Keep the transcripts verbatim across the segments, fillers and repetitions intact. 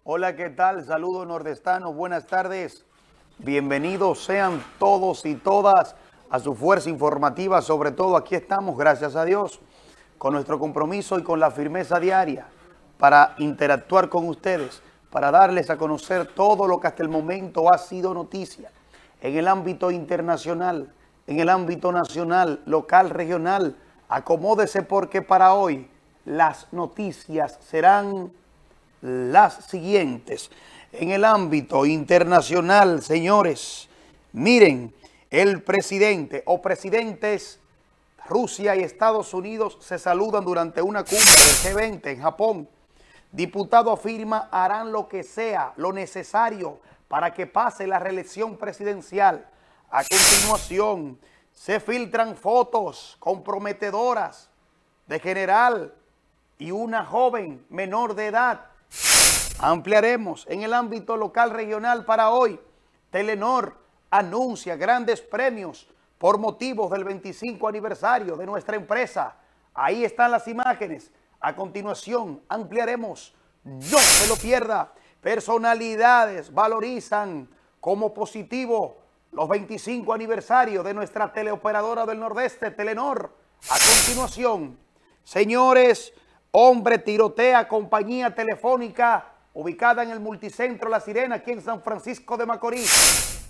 Hola, ¿qué tal? Saludos nordestanos, buenas tardes. Bienvenidos sean todos y todas a su fuerza informativa. Sobre todo aquí estamos, gracias a Dios, con nuestro compromiso y con la firmeza diaria para interactuar con ustedes, para darles a conocer todo lo que hasta el momento ha sido noticia en el ámbito internacional, en el ámbito nacional, local, regional. Acomódese porque para hoy las noticias serán las siguientes. En el ámbito internacional, señores, miren, el presidente o presidentes Rusia y Estados Unidos se saludan durante una cumbre del G veinte en Japón. Diputado afirma harán lo que sea, lo necesario para que pase la reelección presidencial. A continuación, se filtran fotos comprometedoras de general y una joven menor de edad. Ampliaremos en el ámbito local regional para hoy. Telenor anuncia grandes premios por motivos del veinticinco aniversario de nuestra empresa. Ahí están las imágenes. A continuación ampliaremos. No se lo pierda. Personalidades valorizan como positivo los veinticinco aniversarios de nuestra teleoperadora del Nordeste, Telenor. A continuación, señores, hombre tirotea compañía telefónica ubicada en el multicentro La Sirena, aquí en San Francisco de Macorís.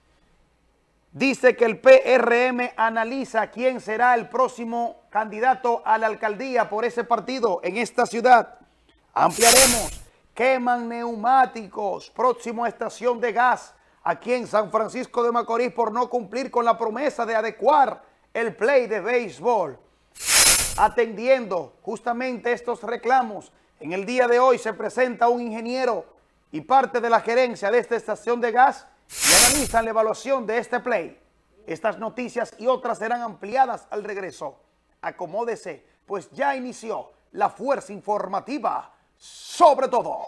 Dice que el P R M analiza quién será el próximo candidato a la alcaldía por ese partido en esta ciudad. Ampliaremos. Queman neumáticos, próximo a estación de gas, aquí en San Francisco de Macorís por no cumplir con la promesa de adecuar el play de béisbol. Atendiendo justamente estos reclamos, en el día de hoy se presenta un ingeniero y parte de la gerencia de esta estación de gas y analizan la evaluación de este play. Estas noticias y otras serán ampliadas al regreso. Acomódese, pues ya inició la fuerza informativa sobre todo.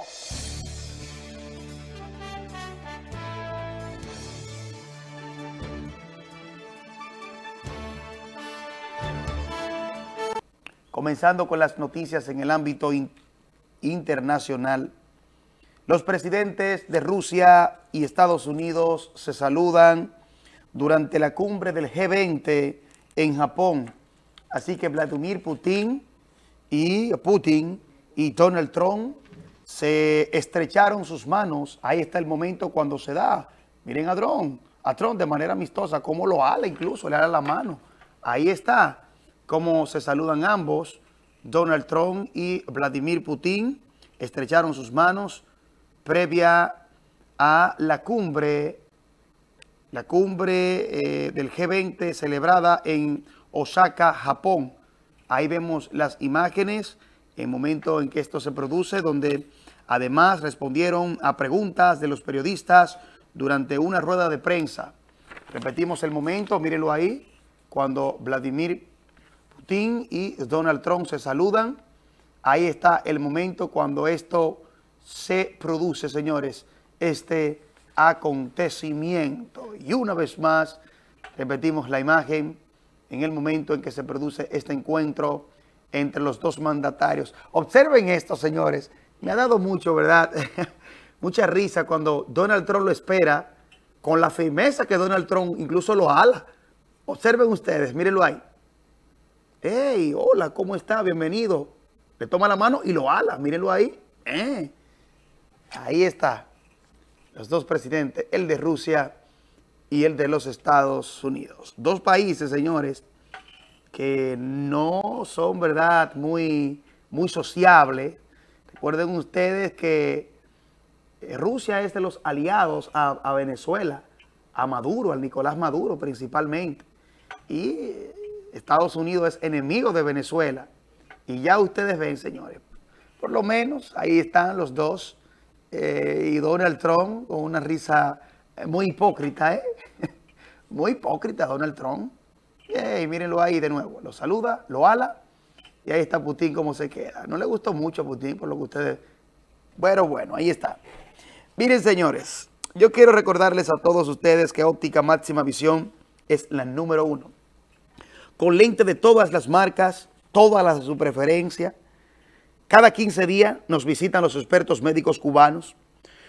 Comenzando con las noticias en el ámbito in- internacional. Los presidentes de Rusia y Estados Unidos se saludan durante la cumbre del G veinte en Japón. Así que Vladimir Putin y Putin y Donald Trump se estrecharon sus manos. Ahí está el momento cuando se da. Miren a Trump, a Trump de manera amistosa, cómo lo ala incluso, le ala la mano. Ahí está cómo se saludan ambos. Donald Trump y Vladimir Putin estrecharon sus manos previa a la cumbre, la cumbre eh, del G veinte celebrada en Osaka, Japón. Ahí vemos las imágenes, el momento en que esto se produce, donde además respondieron a preguntas de los periodistas durante una rueda de prensa. Repetimos el momento, mírenlo ahí, cuando Vladimir Putin y Donald Trump se saludan. Ahí está el momento cuando esto se produce, señores, este acontecimiento. Y una vez más, repetimos la imagen en el momento en que se produce este encuentro entre los dos mandatarios. Observen esto, señores. Me ha dado mucho, ¿verdad? Mucha risa cuando Donald Trump lo espera, con la firmeza que Donald Trump incluso lo ala. Observen ustedes, mírenlo ahí. Hey, hola, ¿cómo está? Bienvenido. Le toma la mano y lo ala, mírenlo ahí. Eh. Ahí está. Los dos presidentes, el de Rusia y el de los Estados Unidos. Dos países, señores, que no son, ¿verdad?, muy, muy sociables. Recuerden ustedes que Rusia es de los aliados a, a Venezuela, a Maduro, al Nicolás Maduro principalmente. Y Estados Unidos es enemigo de Venezuela. Y ya ustedes ven, señores, por lo menos ahí están los dos. Eh, y Donald Trump con una risa muy hipócrita, ¿eh? Muy hipócrita Donald Trump. Y mírenlo ahí de nuevo, lo saluda, lo ala, y ahí está Putin como se queda. No le gustó mucho a Putin por lo que ustedes... Bueno, bueno, ahí está. Miren, señores, yo quiero recordarles a todos ustedes que Óptica Máxima Visión es la número uno. Con lente de todas las marcas, todas las de su preferencia. Cada quince días nos visitan los expertos médicos cubanos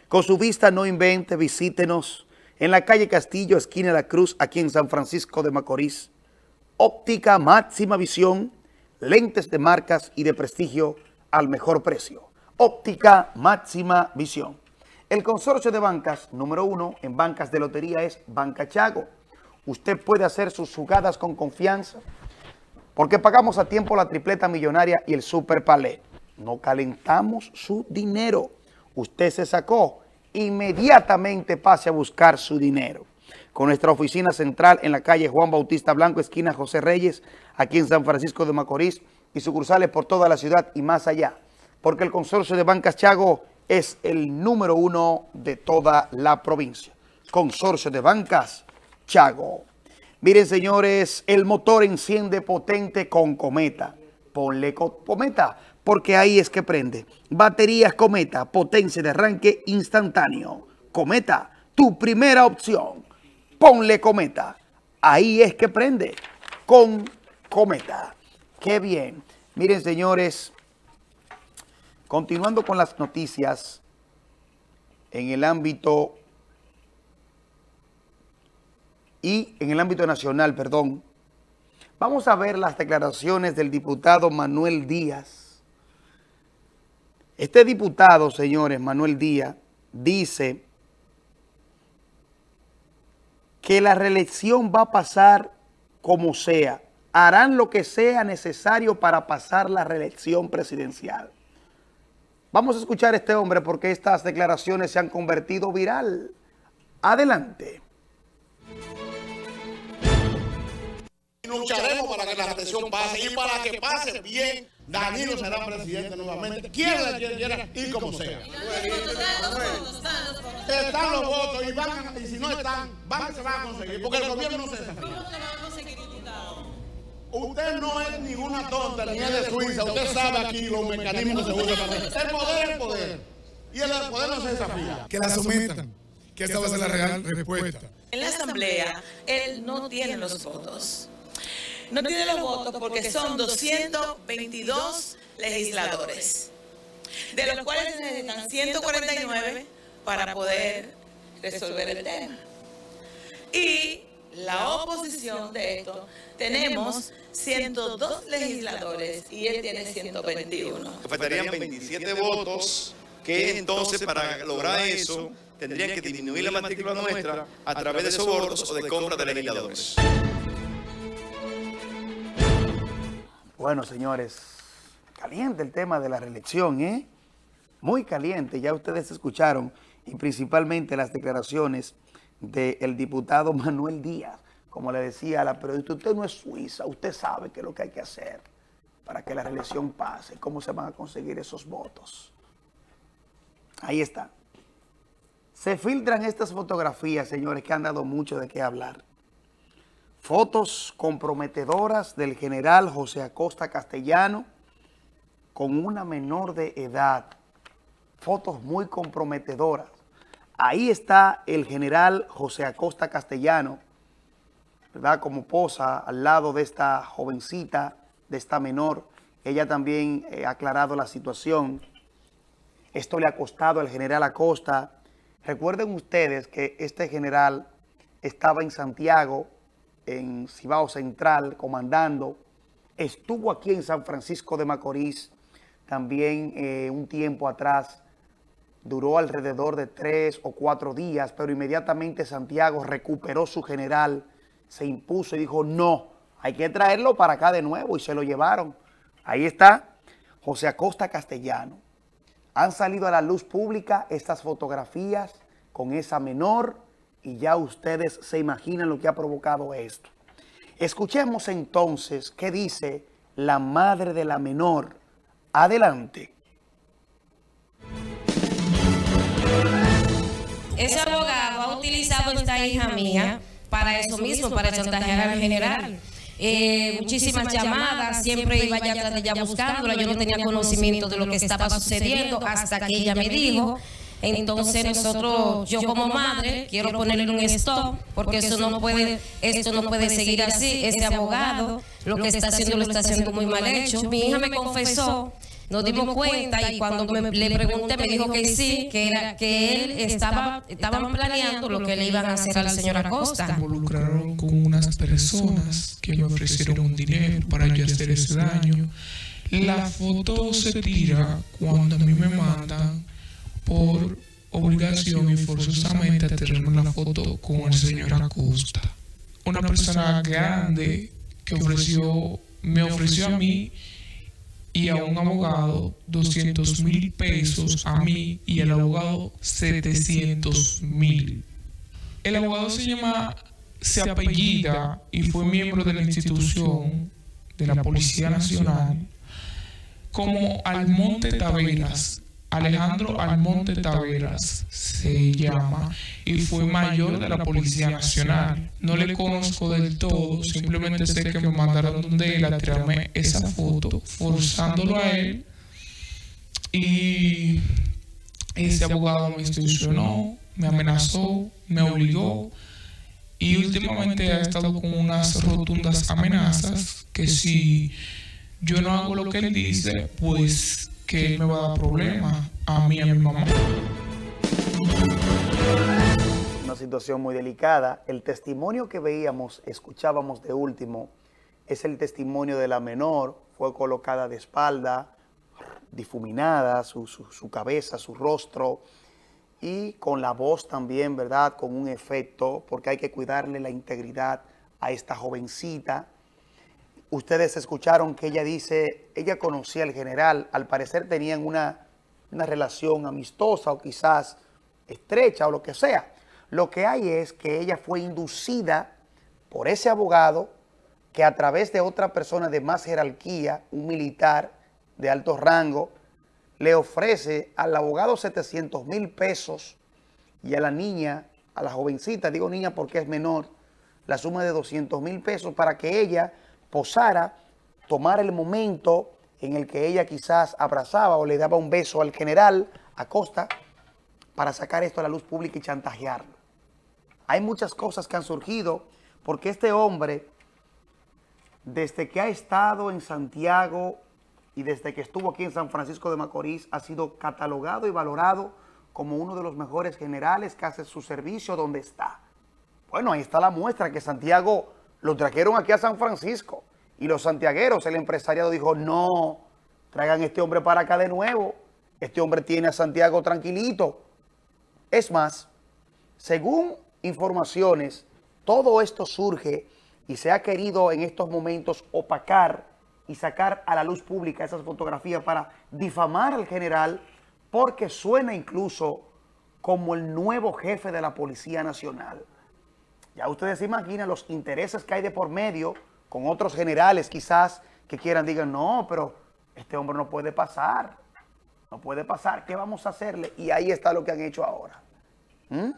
Con su vista no invente, visítenos en la calle Castillo, esquina de la Cruz, aquí en San Francisco de Macorís. Óptica Máxima Visión, lentes de marcas y de prestigio al mejor precio. Óptica Máxima Visión. El consorcio de bancas número uno en bancas de lotería es Banca Chago. Usted puede hacer sus jugadas con confianza porque pagamos a tiempo la tripleta millonaria y el super palé. No calentamos su dinero. Usted se sacó, inmediatamente pase a buscar su dinero. Con nuestra oficina central en la calle Juan Bautista Blanco, esquina José Reyes, aquí en San Francisco de Macorís, y sucursales por toda la ciudad y más allá. Porque el consorcio de bancas Chago es el número uno de toda la provincia. Consorcio de bancas Chago. Miren, señores, el motor enciende potente con Cometa. Ponle Cometa, porque ahí es que prende. Baterías Cometa, potencia de arranque instantáneo. Cometa, tu primera opción. Ponle Cometa. Ahí es que prende. Con Cometa. Qué bien. Miren, señores, continuando con las noticias en el ámbito y en el ámbito nacional, perdón, vamos a ver las declaraciones del diputado Manuel Díaz. Este diputado, señores, Manuel Díaz, dice que la reelección va a pasar como sea. Harán lo que sea necesario para pasar la reelección presidencial. Vamos a escuchar a este hombre porque estas declaraciones se han convertido viral. Adelante. Lucharemos para que la reelección pase y para que pase bien. Danilo será presidente nuevamente, quiera, quiera, quiera y como sea. Están los votos y, van a, y si no están, van, se van a conseguir, porque el gobierno no se desafía. ¿Cómo se van a conseguir, diputado? Usted no es ninguna tonta, ni es de Suiza, usted sabe aquí los mecanismos que se usan para eso. El poder es el poder, y el poder no se desafía. Que la sometan, que esa va a ser la real respuesta. En la asamblea, él no tiene los votos. No tiene los votos porque son doscientos veintidós legisladores, de los cuales se necesitan ciento cuarenta y nueve para poder resolver el tema. Y la oposición de esto, tenemos ciento dos legisladores y él tiene ciento veintiuno. Faltarían veintisiete votos que entonces para lograr eso tendrían que disminuir la matrícula nuestra a través de sobornos o de compra de legisladores. Bueno, señores, caliente el tema de la reelección, ¿eh? Muy caliente, ya ustedes escucharon, y principalmente las declaraciones del diputado Manuel Díaz. Como le decía a la periodista, usted no es Suiza, usted sabe qué es lo que hay que hacer para que la reelección pase, cómo se van a conseguir esos votos. Ahí está. Se filtran estas fotografías, señores, que han dado mucho de qué hablar. Fotos comprometedoras del general José Acosta Castellano con una menor de edad. Fotos muy comprometedoras. Ahí está el general José Acosta Castellano, ¿verdad? Como posa al lado de esta jovencita, de esta menor. Ella también eh, ha aclarado la situación. Esto le ha costado al general Acosta. Recuerden ustedes que este general estaba en Santiago, en Cibao Central, comandando. Estuvo aquí en San Francisco de Macorís también eh, un tiempo atrás. Duró alrededor de tres o cuatro días, pero inmediatamente Santiago recuperó su general, se impuso y dijo, no, hay que traerlo para acá de nuevo, y se lo llevaron. Ahí está José Acosta Castellano. Han salido a la luz pública estas fotografías con esa menor, y ya ustedes se imaginan lo que ha provocado esto. Escuchemos entonces qué dice la madre de la menor. Adelante. Ese abogado ha utilizado a esta hija mía para eso mismo, para chantajear al general. Eh, muchísimas llamadas, siempre iba ya atrás de ella buscándola, yo no tenía conocimiento de lo que estaba sucediendo hasta que ella me dijo. Entonces nosotros, yo como madre, quiero ponerle un stop, porque eso no puede, esto no puede seguir así. Ese abogado lo que está haciendo lo está haciendo muy mal hecho. Mi hija me confesó Nos dimos cuenta y cuando me, le pregunté me dijo que sí, que era que él estaba estaban planeando lo que le iban a hacer al señor Acosta. Me involucraron con unas personas que me ofrecieron un dinero para yo hacer ese daño. La foto se tira cuando a mí me mandan por obligación y forzosamente a tener una foto con el señor Acosta. Una persona grande que ofreció, me ofreció a mí y a un abogado doscientos mil pesos a mí y al abogado setecientos mil. El abogado se llama, se apellida y fue miembro de la institución de la Policía Nacional como Almonte Taveras. Alejandro Almonte Taveras se llama y fue mayor de la Policía Nacional. No le conozco del todo, simplemente sé que me mandaron donde él a tirarme esa foto, forzándolo a él, y ese abogado me extorsionó, me amenazó, me obligó y últimamente ha estado con unas rotundas amenazas que si yo no hago lo que él dice, pues que él me va a dar problemas a mí y a mi mamá. Una situación muy delicada. El testimonio que veíamos, escuchábamos de último, es el testimonio de la menor. Fue colocada de espalda, difuminada, su, su, su cabeza, su rostro, y con la voz también, ¿verdad? Con un efecto, porque hay que cuidarle la integridad a esta jovencita. Ustedes escucharon que ella dice, ella conocía al general, al parecer tenían una, una relación amistosa o quizás estrecha o lo que sea. Lo que hay es que ella fue inducida por ese abogado que a través de otra persona de más jerarquía, un militar de alto rango, le ofrece al abogado setecientos mil pesos y a la niña, a la jovencita, digo niña porque es menor, la suma de doscientos mil pesos para que ella posara, tomar el momento en el que ella quizás abrazaba o le daba un beso al general Acosta para sacar esto a la luz pública y chantajearlo. Hay muchas cosas que han surgido porque este hombre, desde que ha estado en Santiago y desde que estuvo aquí en San Francisco de Macorís, ha sido catalogado y valorado como uno de los mejores generales que hace su servicio donde está. Bueno, ahí está la muestra que Santiago lo trajeron aquí a San Francisco y los santiagueros, el empresariado dijo, no, traigan a este hombre para acá de nuevo. Este hombre tiene a Santiago tranquilito. Es más, según informaciones, todo esto surge y se ha querido en estos momentos opacar y sacar a la luz pública esas fotografías para difamar al general porque suena incluso como el nuevo jefe de la Policía Nacional. Ya ustedes se imaginan los intereses que hay de por medio con otros generales quizás que quieran, digan, no, pero este hombre no puede pasar, no puede pasar, ¿qué vamos a hacerle? Y ahí está lo que han hecho ahora. ¿Mm?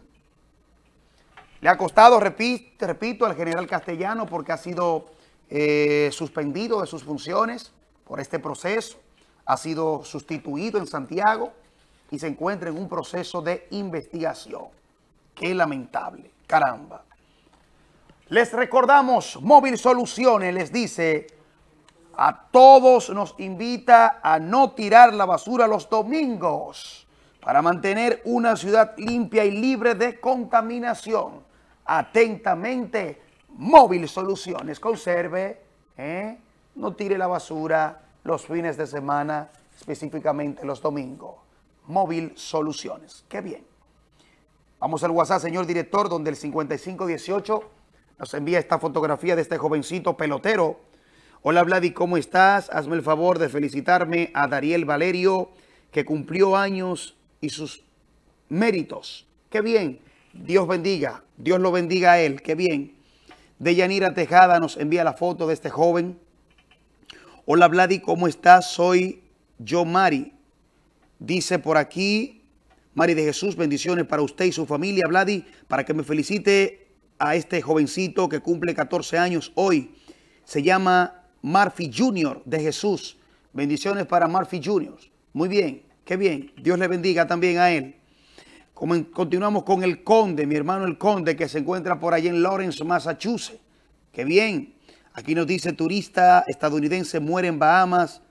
Le ha costado, repito, repito, al general Castellano porque ha sido eh, suspendido de sus funciones por este proceso, ha sido sustituido en Santiago y se encuentra en un proceso de investigación. Qué lamentable, caramba. Les recordamos, Móvil Soluciones les dice, a todos nos invita a no tirar la basura los domingos para mantener una ciudad limpia y libre de contaminación. Atentamente, Móvil Soluciones. Conserve, ¿eh? No tire la basura los fines de semana, específicamente los domingos. Móvil Soluciones. Qué bien. Vamos al WhatsApp, señor director, donde el cincuenta y cinco dieciocho nos envía esta fotografía de este jovencito pelotero. Hola, Vladi, ¿cómo estás? Hazme el favor de felicitarme a Dariel Valerio, que cumplió años y sus méritos. Qué bien. Dios bendiga. Dios lo bendiga a él. Qué bien. Deyanira Tejada nos envía la foto de este joven. Hola, Vladi, ¿cómo estás? Soy yo, Mari. Dice por aquí, Mari de Jesús, bendiciones para usted y su familia, Vladi, para que me felicite a este jovencito que cumple catorce años hoy. Se llama Murphy Junior de Jesús. Bendiciones para Murphy Junior Muy bien, qué bien. Dios le bendiga también a él. Continuamos con el Conde, mi hermano el Conde, que se encuentra por allá en Lawrence, Massachusetts. Qué bien. Aquí nos dice, turista estadounidense muere en Bahamas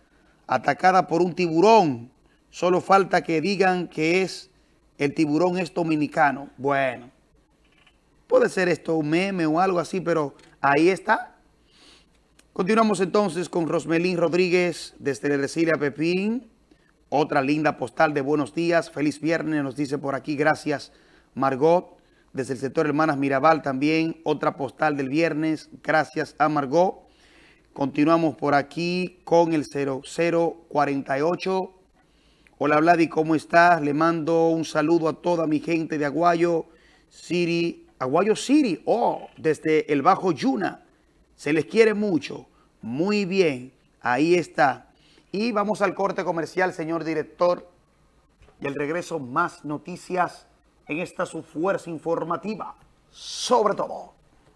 atacada por un tiburón. Solo falta que digan que es el tiburón es dominicano. Bueno, puede ser esto un meme o algo así, pero ahí está. Continuamos entonces con Rosmelín Rodríguez desde Ercilia Pepín. Otra linda postal de buenos días. Feliz viernes, nos dice por aquí. Gracias, Margot. Desde el sector Hermanas Mirabal también. Otra postal del viernes. Gracias a Margot. Continuamos por aquí con el cero cero cuarenta y ocho. Hola, Vladi, ¿cómo estás? Le mando un saludo a toda mi gente de Aguayo City. Aguayo City, oh, desde el Bajo Yuna. Se les quiere mucho. Muy bien, ahí está. Y vamos al corte comercial, señor director. Y al regreso, más noticias en esta su fuerza informativa. Sobre todo.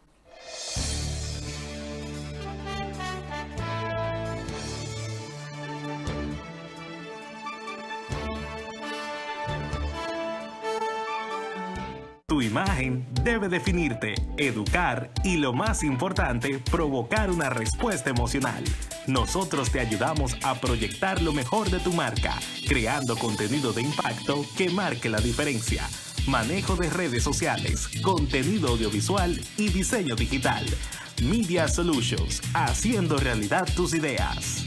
Tu imagen debe definirte, educar y, lo más importante, provocar una respuesta emocional. Nosotros te ayudamos a proyectar lo mejor de tu marca, creando contenido de impacto que marque la diferencia. Manejo de redes sociales, contenido audiovisual y diseño digital. Media Solutions, haciendo realidad tus ideas.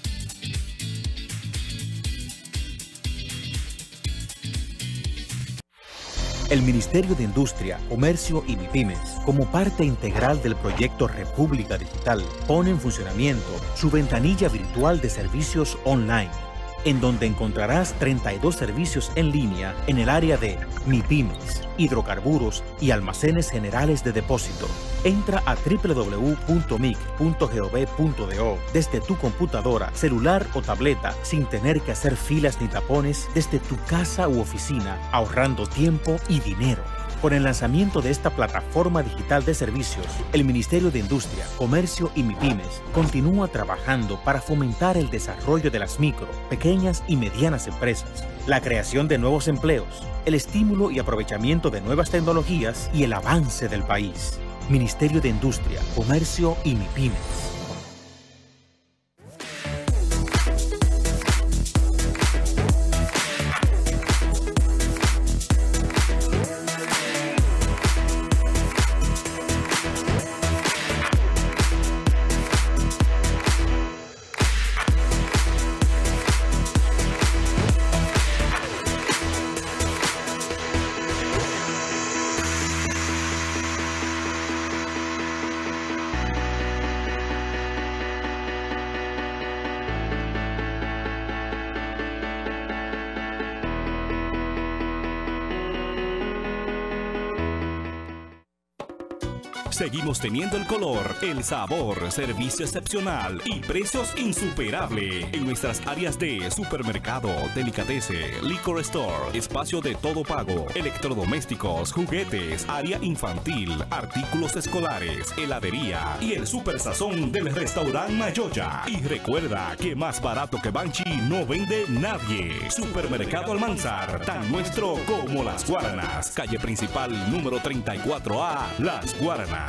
El Ministerio de Industria, Comercio y MIPYMES, como parte integral del proyecto República Digital, pone en funcionamiento su ventanilla virtual de servicios online, en donde encontrarás treinta y dos servicios en línea en el área de MIPYMES, hidrocarburos y almacenes generales de depósito. Entra a doble u doble u doble u punto mic punto gov punto do desde tu computadora, celular o tableta sin tener que hacer filas ni tapones desde tu casa u oficina, ahorrando tiempo y dinero. Con el lanzamiento de esta plataforma digital de servicios, el Ministerio de Industria, Comercio y MIPYMES continúa trabajando para fomentar el desarrollo de las micro, pequeñas y medianas empresas, la creación de nuevos empleos, el estímulo y aprovechamiento de nuevas tecnologías y el avance del país. Ministerio de Industria, Comercio y MIPYMES. Seguimos teniendo el color, el sabor, servicio excepcional y precios insuperables en nuestras áreas de supermercado, delicatessen, liquor store, espacio de todo pago, electrodomésticos, juguetes, área infantil, artículos escolares, heladería y el super sazón del restaurante Mayoya. Y recuerda que más barato que Banchi no vende nadie. Supermercado Almanzar, tan nuestro como Las Guaranas. Calle principal número treinta y cuatro A, Las Guaranas.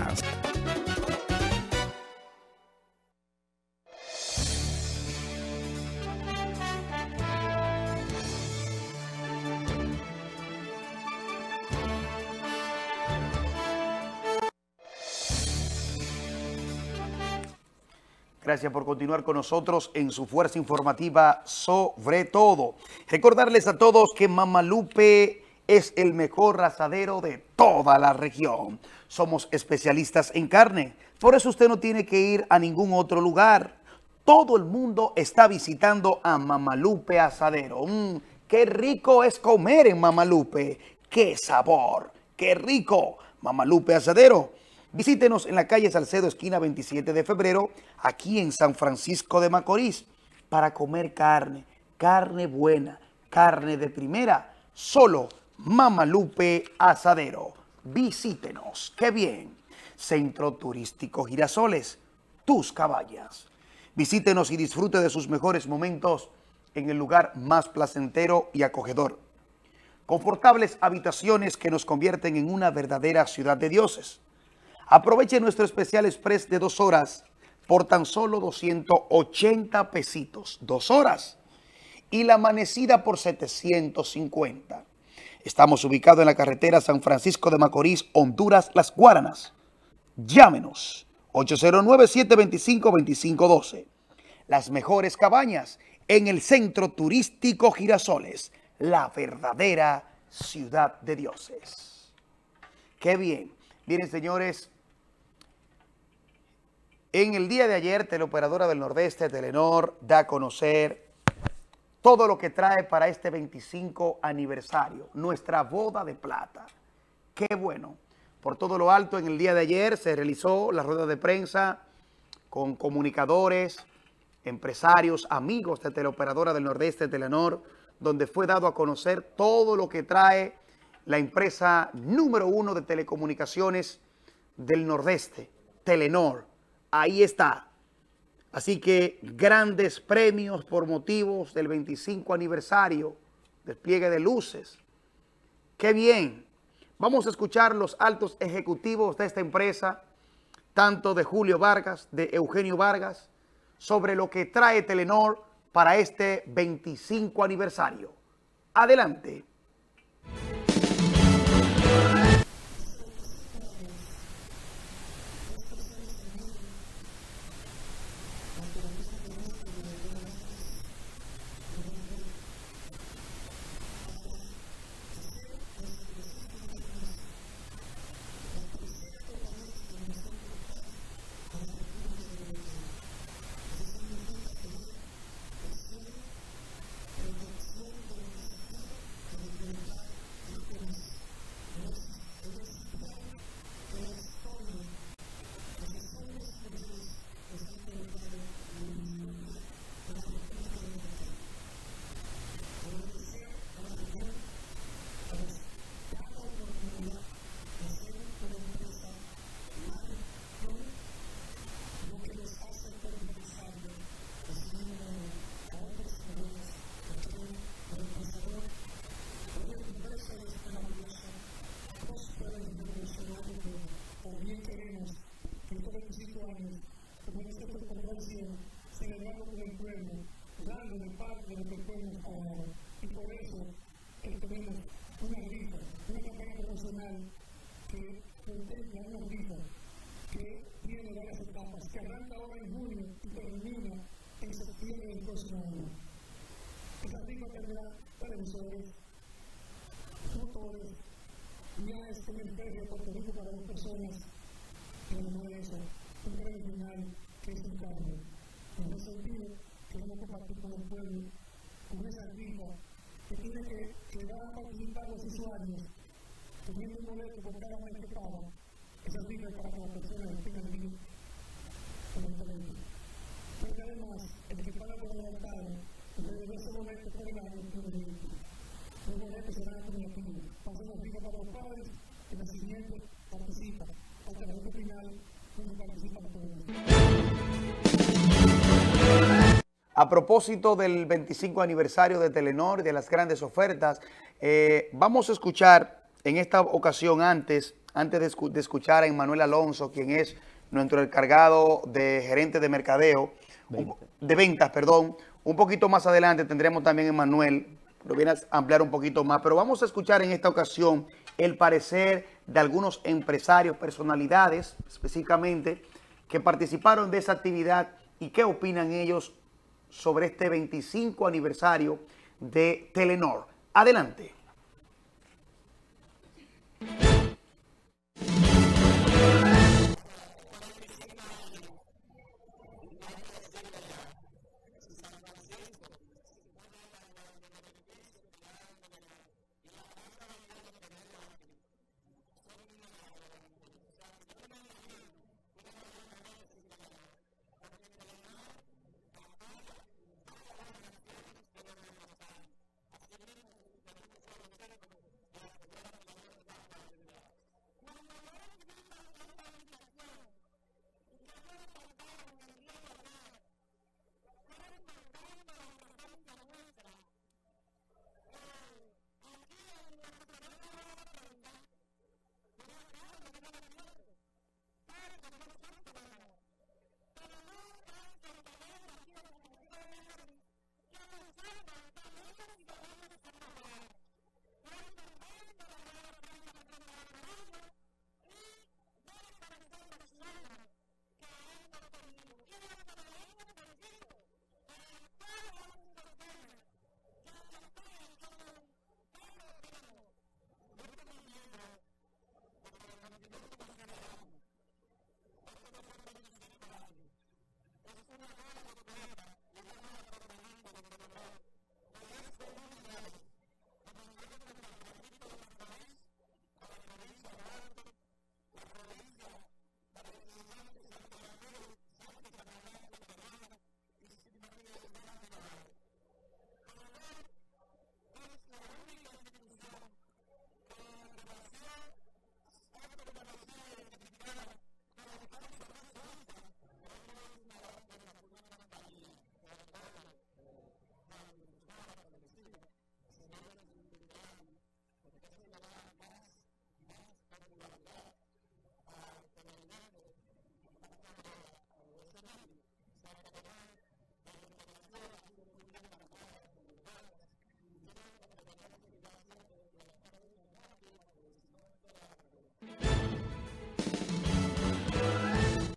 Gracias por continuar con nosotros en su fuerza informativa sobre todo. Recordarles a todos que Mamalupe es el mejor asadero de toda la región. Somos especialistas en carne, por eso usted no tiene que ir a ningún otro lugar. Todo el mundo está visitando a Mamalupe Asadero. Mm, ¡Qué rico es comer en Mamalupe! ¡Qué sabor! ¡Qué rico! Mamalupe Asadero. Visítenos en la calle Salcedo, esquina veintisiete de febrero, aquí en San Francisco de Macorís, para comer carne, carne buena, carne de primera, solo Mamalupe Asadero. Visítenos. ¡Qué bien! Centro Turístico Girasoles, tus caballas. Visítenos y disfrute de sus mejores momentos en el lugar más placentero y acogedor. Confortables habitaciones que nos convierten en una verdadera ciudad de dioses. Aproveche nuestro especial express de dos horas por tan solo doscientos ochenta pesitos, dos horas. Y la amanecida por setecientos cincuenta. Estamos ubicados en la carretera San Francisco de Macorís, Honduras, Las Guaranas. Llámenos, ocho cero nueve, siete dos cinco, dos cinco uno dos. Las mejores cabañas en el Centro Turístico Girasoles, la verdadera ciudad de dioses. ¡Qué bien! Miren, señores, en el día de ayer, Teleoperadora del Nordeste, Telenor, da a conocer todo lo que trae para este veinticinco aniversario, nuestra boda de plata. ¡Qué bueno! Por todo lo alto, en el día de ayer se realizó la rueda de prensa con comunicadores, empresarios, amigos de Teleoperadora del Nordeste, Telenor, donde fue dado a conocer todo lo que trae la empresa número uno de telecomunicaciones del Nordeste, Telenor. Ahí está. Así que grandes premios por motivos del veinticinco aniversario, despliegue de luces. ¡Qué bien! Vamos a escuchar los altos ejecutivos de esta empresa, tanto de Julio Vargas, de Eugenio Vargas, sobre lo que trae Telenor para este veinticinco aniversario. Adelante. celebrando con el pueblo, dando de parte de lo que el pueblo nos ha dado. Y por eso eh, tenemos una rifa, una campaña promocional que contempla una rifa que tiene varias etapas, que arranca ahora en junio y termina en septiembre del próximo año. Esa rifa tendrá televisores, motores, unidades con el precio de Puerto Rico para las personas, que no es eso, un premio final que es un cambio. En ese sentido, queremos compartir con el pueblo, con esa rifa que tiene que, que dar a participar los usuarios, teniendo un boleto por cada mes que paga. Esa rifa es para que las personas tengan bien con el teléfono. Pero además, el que paga por adelantado, desde ese boleto por el año, los boletos serán acumulativos. Pasamos rifa para los padres, que la siguiente participa, hasta la ruta final, donde participan todos. A propósito del veinticinco aniversario de Telenor y de las grandes ofertas, eh, vamos a escuchar en esta ocasión, antes, antes de, escu de escuchar a Emmanuel Alonso, quien es nuestro encargado de gerente de mercadeo, un, de ventas, perdón. Un poquito más adelante tendremos también a Emmanuel, lo viene a ampliar un poquito más, pero vamos a escuchar en esta ocasión el parecer de algunos empresarios, personalidades específicamente, que participaron de esa actividad y qué opinan ellos sobre este veinticinco aniversario de Telenor. Adelante. Thank you.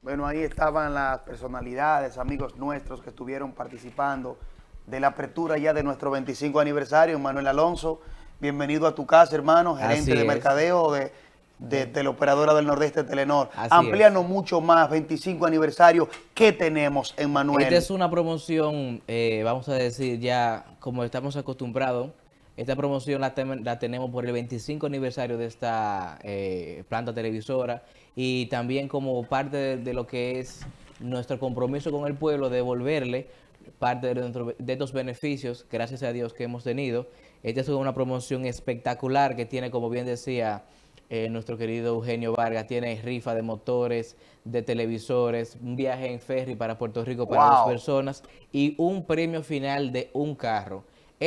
Bueno, ahí estaban las personalidades, amigos nuestros que estuvieron participando de la apertura ya de nuestro veinticinco aniversario. Manuel Alonso, bienvenido a tu casa, hermano, gerente Así de es. mercadeo de, de Teleoperadora del Nordeste Telenor. Así Amplíanos mucho más, veinticinco aniversario, ¿qué tenemos en Manuel? Esta es una promoción, eh, vamos a decir ya, como estamos acostumbrados, esta promoción la, tem la tenemos por el veinticinco aniversario de esta eh, planta televisora y también como parte de, de lo que es nuestro compromiso con el pueblo, devolverle parte de, nuestro, de estos beneficios, gracias a Dios, que hemos tenido. Esta es una promoción espectacular que tiene, como bien decía eh, nuestro querido Eugenio Vargas, tiene rifa de motores, de televisores, un viaje en ferry para Puerto Rico para Wow. dos personas y un premio final de un carro.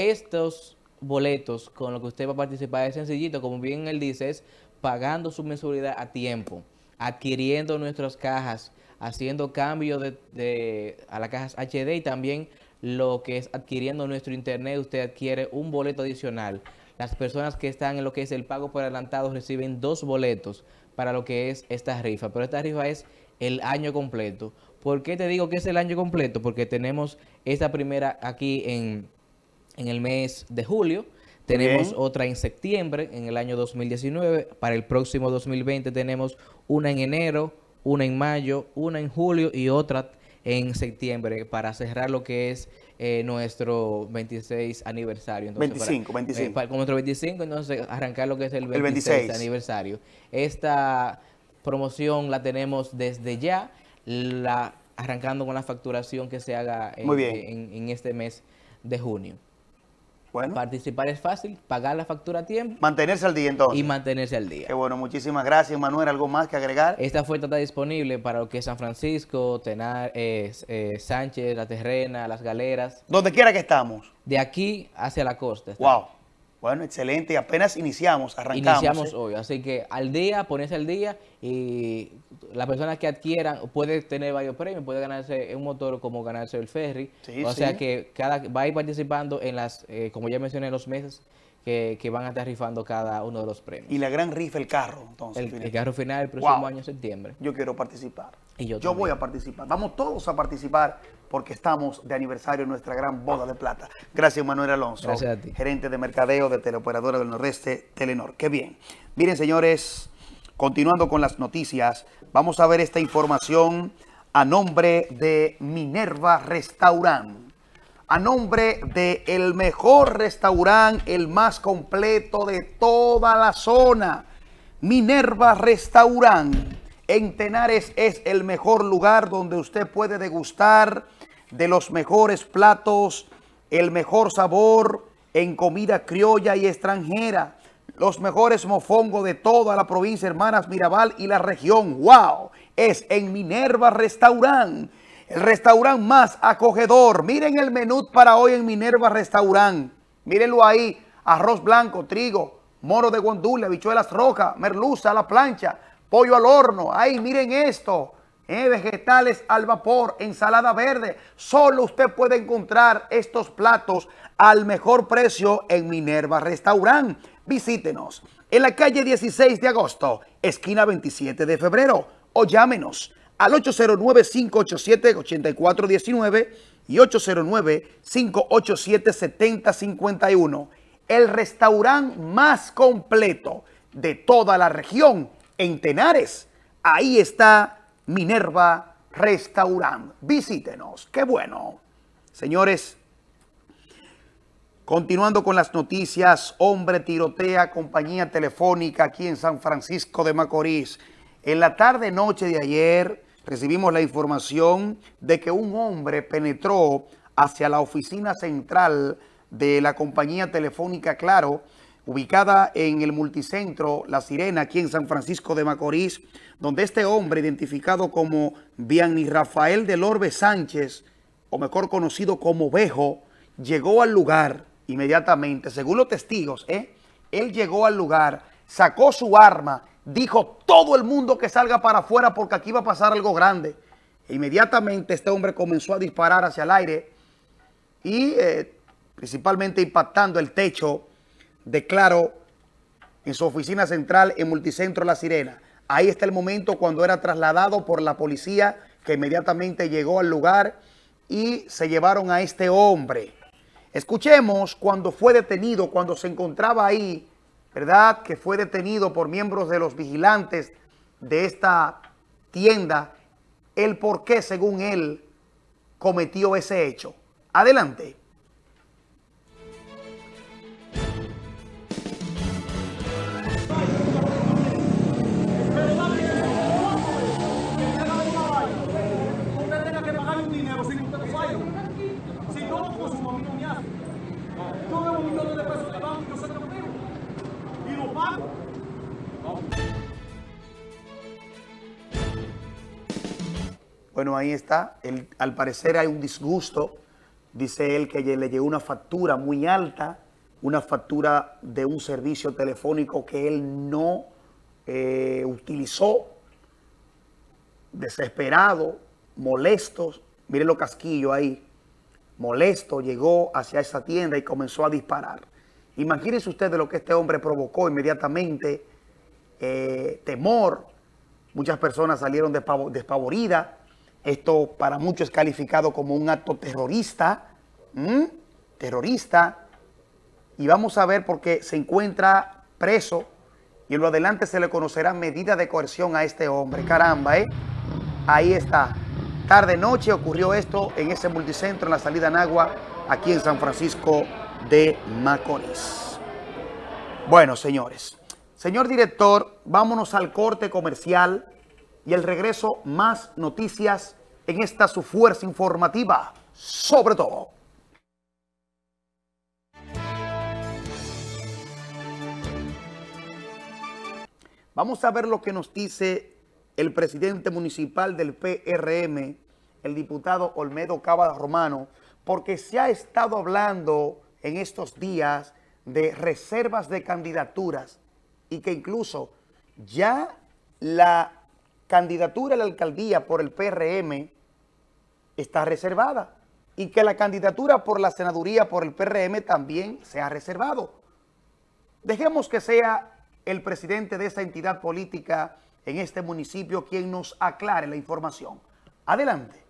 Estos boletos con los que usted va a participar es sencillito, como bien él dice, es pagando su mensualidad a tiempo, adquiriendo nuestras cajas, haciendo cambio de, de, a las cajas H D y también lo que es adquiriendo nuestro internet, usted adquiere un boleto adicional. Las personas que están en lo que es el pago por adelantado reciben dos boletos para lo que es esta rifa, pero esta rifa es el año completo. ¿Por qué te digo que es el año completo? Porque tenemos esta primera aquí en, en el mes de julio, tenemos Bien. otra en septiembre, en el año dos mil diecinueve, para el próximo dos mil veinte tenemos una en enero, una en mayo, una en julio y otra en septiembre para cerrar lo que es eh, nuestro veintiséis aniversario. Entonces, veinticinco, para, veinticinco. Eh, para, con nuestro veinticinco, entonces arrancar lo que es el El veintiséis, veintiséis aniversario. Esta promoción la tenemos desde ya, la, arrancando con la facturación que se haga en, Muy bien. en, en este mes de junio. Bueno. Participar es fácil, pagar la factura a tiempo. Mantenerse al día entonces. Y mantenerse al día. Qué bueno, muchísimas gracias, Manuel. ¿Algo más que agregar? Esta oferta está disponible para lo que es San Francisco, Tenar, eh, eh, Sánchez, La Terrena, Las Galeras. Donde quiera que estamos. De aquí hacia la costa. Está. Wow. Bueno, excelente. Y apenas iniciamos, arrancamos. Iniciamos ¿eh? hoy, así que al día, ponerse al día y las personas que adquieran puede tener varios premios, puede ganarse un motor como ganarse el ferry. Sí, o sí. sea que cada va a ir participando en las, eh, como ya mencioné, los meses que, que van a estar rifando cada uno de los premios. Y la gran rifa, el carro, entonces. El, Filipe. el carro final el próximo Wow. año, septiembre. Yo quiero participar. Y yo Yo también. voy a participar. Vamos todos a participar porque estamos de aniversario en nuestra gran boda de plata. Gracias, Manuel Alonso. Gracias a ti. Gerente de mercadeo de Teleoperadora del Nordeste, Telenor. Qué bien. Miren, señores, continuando con las noticias, vamos a ver esta información a nombre de Minerva Restaurant. A nombre de el mejor restaurante, el más completo de toda la zona. Minerva Restaurant. En Tenares es el mejor lugar donde usted puede degustar de los mejores platos, el mejor sabor en comida criolla y extranjera, los mejores mofongos de toda la provincia Hermanas Mirabal y la región. ¡Wow! Es en Minerva Restaurant, el restaurante más acogedor. Miren el menú para hoy en Minerva Restaurant. Mírenlo ahí, arroz blanco, trigo, moro de guandule, habichuelas rojas, merluza a la plancha, pollo al horno. Ay, miren esto. Eh, vegetales al vapor, ensalada verde. Solo usted puede encontrar estos platos al mejor precio en Minerva Restaurant. Visítenos en la calle dieciséis de agosto, esquina veintisiete de febrero. O llámenos al ocho cero nueve, cinco ocho siete, ocho cuatro uno nueve y ocho cero nueve, cinco ocho siete, siete cero cinco uno. El restaurante más completo de toda la región en Tenares. Ahí está Minerva Restaurant. Visítenos. Qué bueno. Señores, continuando con las noticias, hombre tirotea compañía telefónica aquí en San Francisco de Macorís. En la tarde-noche de ayer recibimos la información de que un hombre penetró hacia la oficina central de la compañía telefónica Claro, ubicada en el multicentro La Sirena, aquí en San Francisco de Macorís, donde este hombre, identificado como Vianney Rafael del Orbe Sánchez, o mejor conocido como Bejo, llegó al lugar inmediatamente, según los testigos, ¿eh? Él llegó al lugar, sacó su arma, dijo todo el mundo que salga para afuera porque aquí va a pasar algo grande. E inmediatamente este hombre comenzó a disparar hacia el aire y eh, principalmente impactando el techo de Claro en su oficina central en Multicentro La Sirena. Ahí está el momento cuando era trasladado por la policía, que inmediatamente llegó al lugar y se llevaron a este hombre. Escuchemos cuando fue detenido, cuando se encontraba ahí, ¿verdad? Que fue detenido por miembros de los vigilantes de esta tienda, el por qué, según él, cometió ese hecho. Adelante. Bueno, ahí está. Él, al parecer hay un disgusto. Dice él que le llegó una factura muy alta, una factura de un servicio telefónico que él no eh, utilizó. Desesperado, molesto. Miren los casquillos ahí. Molesto, llegó hacia esa tienda y comenzó a disparar. Imagínense ustedes lo que este hombre provocó inmediatamente. Eh, temor. Muchas personas salieron despavoridas. Esto para muchos es calificado como un acto terrorista, ¿Mm? terrorista, y vamos a ver porque se encuentra preso y en lo adelante se le conocerá medida de coerción a este hombre. Caramba, ¿eh? Ahí está. Tarde noche ocurrió esto en ese multicentro en la salida Nagua, aquí en San Francisco de Macorís. Bueno, señores. Señor director, vámonos al corte comercial. Y el regreso, más noticias en esta su fuerza informativa, sobre todo. Vamos a ver lo que nos dice el presidente municipal del P R M, el diputado Olmedo Cava Romano, porque se ha estado hablando en estos días de reservas de candidaturas y que incluso ya la candidatura a la alcaldía por el P R M está reservada y que la candidatura por la senaduría por el P R M también se ha reservado. Dejemos que sea el presidente de esa entidad política en este municipio quien nos aclare la información. Adelante.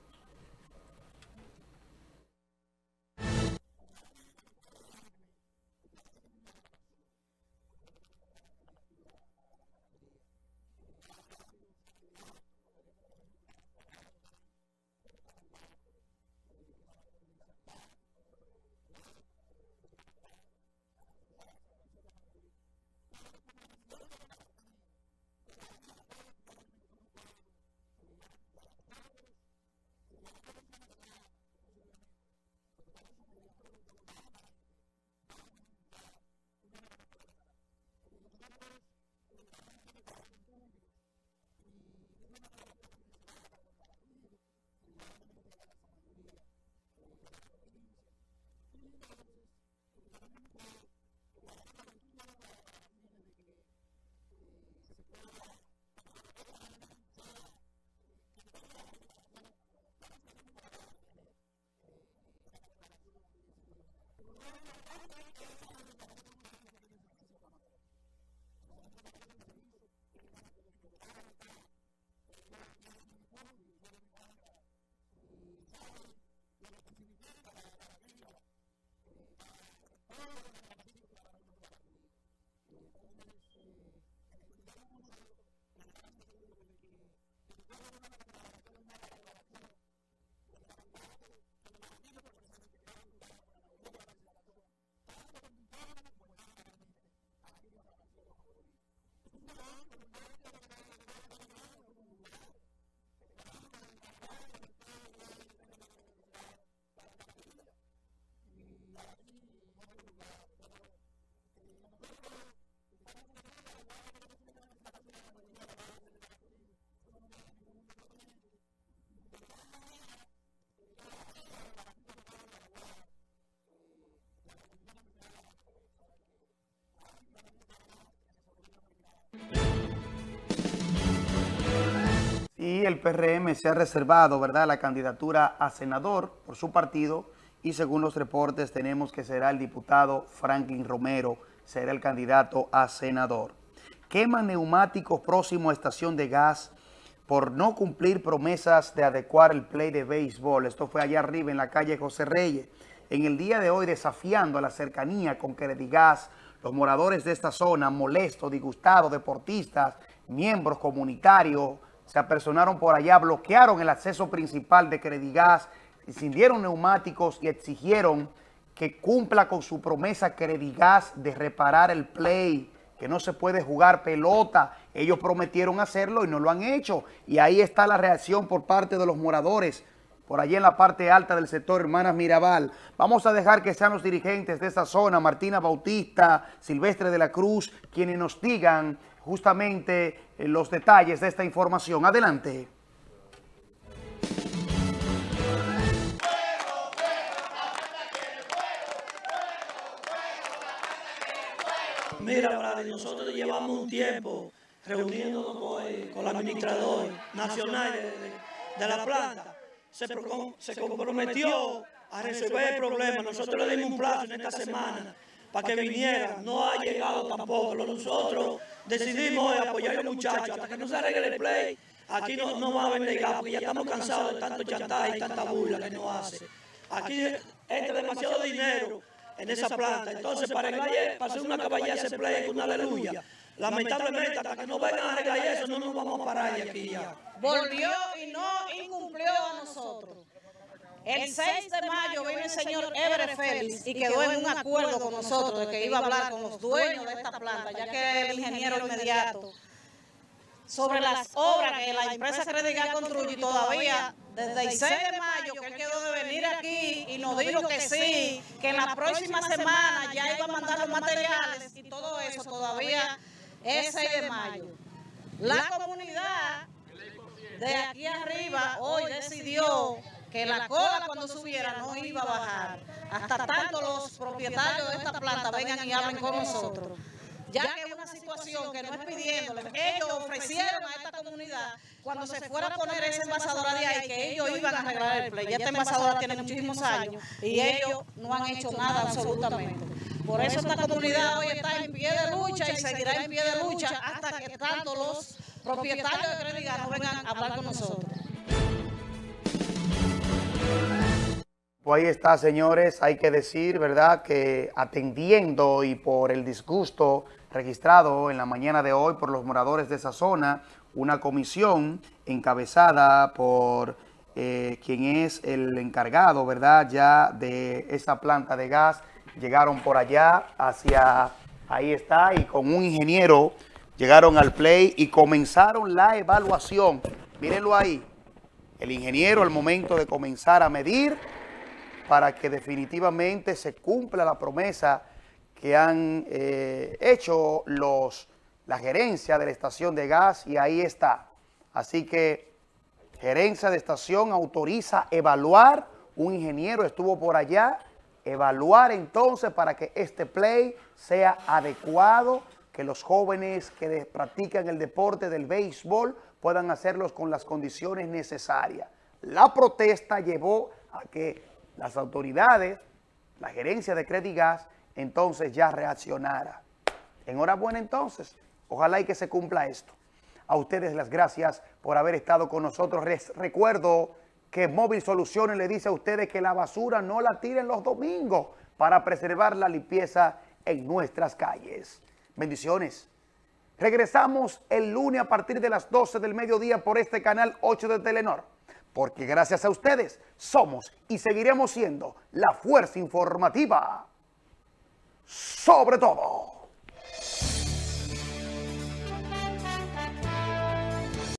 Y el P R M se ha reservado, ¿verdad?, la candidatura a senador por su partido y según los reportes tenemos que será el diputado Franklin Romero, será el candidato a senador. queman neumáticos próximo a estación de gas por no cumplir promesas de adecuar el play de béisbol. Esto fue allá arriba en la calle José Reyes. En el día de hoy, desafiando a la cercanía con Credigas, los moradores de esta zona, molestos, disgustados, deportistas, miembros comunitarios, se apersonaron por allá, bloquearon el acceso principal de Credigas, incendieron neumáticos y exigieron que cumpla con su promesa Credigas de reparar el play, que no se puede jugar pelota. Ellos prometieron hacerlo y no lo han hecho. Y ahí está la reacción por parte de los moradores, por allí en la parte alta del sector Hermanas Mirabal. Vamos a dejar que sean los dirigentes de esa zona, Martina Bautista, Silvestre de la Cruz, quienes nos digan justamente los detalles de esta información. Adelante. Mira, Brady, nosotros llevamos un tiempo reuniéndonos con el, con el administrador nacional de, de, de la planta. Se, pro, se comprometió a resolver el problema. Nosotros le dimos un plazo en esta semana para que viniera. No ha llegado tampoco. Nosotros decidimos apoyar a los muchachos hasta que no se arregle el play. Aquí no, no va a vender gas porque ya estamos cansados de tanto chantaje y tanta burla que nos hace. Aquí entra demasiado dinero en esa planta. Entonces, para, arreglar, para hacer una caballera ese play con una aleluya, lamentablemente, hasta que no vengan a arreglar eso, no nos vamos a parar de aquí ya. Volvió y no incumplió a nosotros. El seis de mayo vino el señor Ebre Félix y quedó en un acuerdo con nosotros de que iba a hablar con los dueños de esta planta, ya que el ingeniero inmediato, sobre las obras que la empresa Credigas construye, y todavía desde el seis de mayo que él quedó de venir aquí y nos dijo que sí, que en la próxima semana ya iba a mandar los materiales y todo eso, todavía es seis de mayo. La comunidad de aquí arriba hoy decidió que la cola cuando subiera no iba a bajar, hasta tanto los propietarios de esta planta vengan y hablen con nosotros. Ya que es una situación que no es pidiéndole, ellos ofrecieron a esta comunidad cuando se fuera a poner esa envasadora de ahí que ellos iban a arreglar el play. Ya esta envasadora tiene muchísimos años y ellos no han hecho nada absolutamente. Por eso esta comunidad hoy está en pie de lucha y seguirá en pie de lucha hasta que tanto los propietarios de Credigas no vengan a hablar con nosotros. Pues ahí está, señores, hay que decir, ¿verdad?, que atendiendo y por el disgusto registrado en la mañana de hoy por los moradores de esa zona, una comisión encabezada por eh, quien es el encargado, ¿verdad?, ya de esa planta de gas, llegaron por allá hacia, ahí está, y con un ingeniero llegaron al play y comenzaron la evaluación. Mírenlo ahí, el ingeniero al momento de comenzar a medir para que definitivamente se cumpla la promesa que han eh, hecho los, la gerencia de la estación de gas, y ahí está. Así que gerencia de estación autoriza evaluar, un ingeniero estuvo por allá, evaluar entonces para que este play sea adecuado, que los jóvenes que de, practican el deporte del béisbol puedan hacerlos con las condiciones necesarias. La protesta llevó a que las autoridades, la gerencia de Credigas, entonces ya reaccionara. Enhorabuena entonces, ojalá y que se cumpla esto. A ustedes las gracias por haber estado con nosotros. Les recuerdo que Móvil Soluciones le dice a ustedes que la basura no la tiren los domingos para preservar la limpieza en nuestras calles. Bendiciones. Regresamos el lunes a partir de las doce del mediodía por este canal ocho de Telenor. Porque gracias a ustedes somos y seguiremos siendo la fuerza informativa sobre todo.